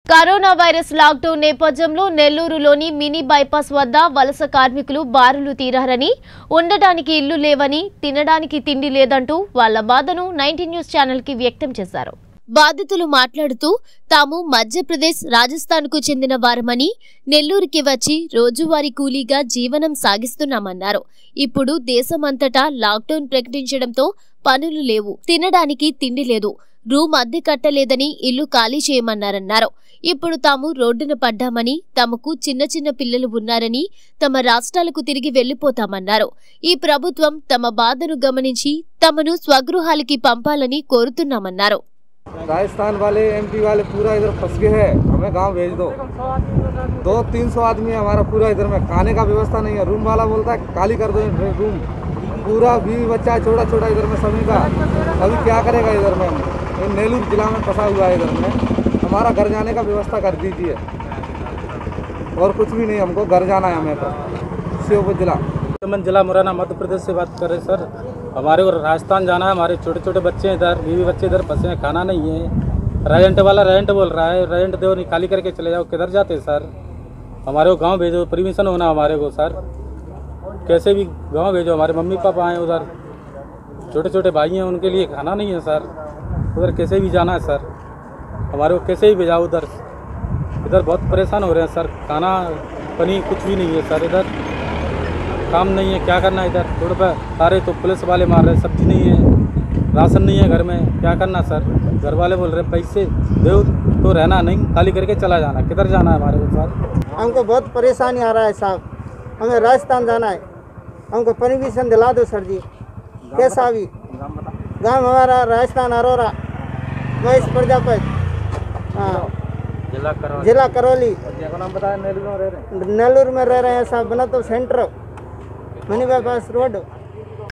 Corona virus lockdown నేపథ్యంలో నెల్లూరులోని mini bypass వద్ద వలస కార్మికులు బారులు తీరారని, ఉండడానికి ఇల్లు లేవని, తినడానికి తిండి లేదంటూ వాళ్ల బాధను 19 న్యూస్ ఛానల్ కి వ్యక్తం చేశారు. బాధితులు మాట్లాడుతూ తాము మధ్యప్రదేశ్, రాజస్థాన్కు చెందిన వారమని, నెల్లూరుకి వచ్చి రోజువారీ కూలీగా జీవనం సాగిస్తున్నామన్నారు. ఇప్పుడు దేశమంతటా లాక్డౌన్ ప్రకటించడంతో పనులు లేవు, తినడానికి తిండి లేదు, రూమ్ అద్దె కట్టలేదని ఇల్లు ఖాళీ చేయమన్నారన్నారు. ఇప్పుడు తాము రోడ్డున పడ్డామని, తమకు చిన్న చిన్న పిల్లలు ఉన్నారని, తమ రాష్ట్రాలకు తిరిగి వెళ్లిపోతామన్నారు. ఈ ప్రభుత్వం తమ బాధను గమనించి తమను స్వగృహాలకి పంపాలని కోరుతున్నామన్నారు. राजस्थान वाले, एमपी वाले पूरा इधर फंस गए हैं, हमें गांव भेज दो। 200-300 आदमी है हमारा पूरा इधर में, खाने का व्यवस्था नहीं है। रूम वाला बोलता है खाली कर दो रूम, पूरा बीवी बच्चा है छोटा छोटा इधर में सभी का। अभी क्या करेगा इधर में? नेल्लूर जिला में फंसा हुआ है इधर में, हमारा घर जाने का व्यवस्था कर दीजिए। और कुछ भी नहीं, हमको घर जाना है हमें तो। शिवपुर जिला मुरैना मध्य प्रदेश से बात कर रहे सर। हमारे को राजस्थान जाना है, हमारे छोटे छोटे बच्चे इधर, बीवी बच्चे इधर फंसे हैं, खाना नहीं है। रेंट वाला रेंट बोल रहा है, रेंट दो नहीं, खाली करके चले जाओ। किधर जाते सर? हमारे को गांव भेजो, परमिशन होना हमारे को सर, कैसे भी गांव भेजो। हमारे मम्मी पापा हैं उधर, छोटे छोटे भाई हैं, उनके लिए खाना नहीं है सर। उधर कैसे भी जाना है सर, हमारे को कैसे भी भेजाओ उधर। इधर बहुत परेशान हो रहे हैं सर, खाना पानी कुछ भी नहीं है सर। इधर काम नहीं है, क्या करना है इधर? रोड पर सारे तो पुलिस वाले मार रहे, सब्जी नहीं है, राशन नहीं है घर में, क्या करना सर? घर वाले बोल रहे पैसे दो तो रहना, नहीं खाली करके चला जाना। किधर जाना है हमारे को सर? हमको बहुत परेशानी आ रहा है साहब, हमें राजस्थान जाना है, हमको परमिशन दिला दो सर जी। कैसा भी गाँव हमारा राजस्थान अरोरा, महेश प्रजापति, हाँ, जिला करौली, नाम बताया। नेल्लूर में रह रहे हैं नेल्लूर में रह रहे हैं साहब। बना तो सेंटर मिनी बाईपास रोड।